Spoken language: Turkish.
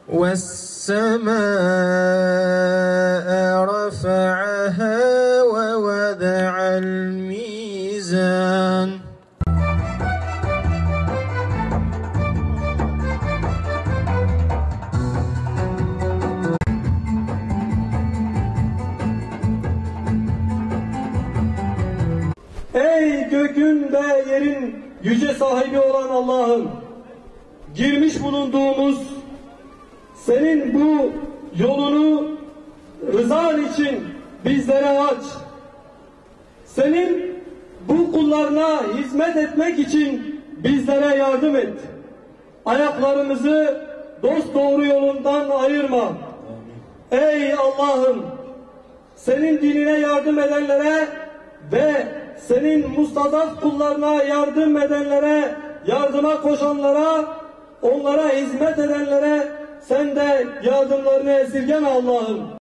والسماء رفعها ووضع الميزان. Ey gökün ve yerin yüce sahibi olan Allah'ım, girmiş bulunduğumuz senin bu yolunu rızan için bizlere aç. Senin bu kullarına hizmet etmek için bizlere yardım et. Ayaklarımızı dosdoğru yolundan ayırma. Ey Allah'ım, senin dinine yardım edenlere ve senin mustazaf kullarına yardım edenlere, yardıma koşanlara, onlara hizmet edenlere sen de yardımlarını esirgeme Allah'ım.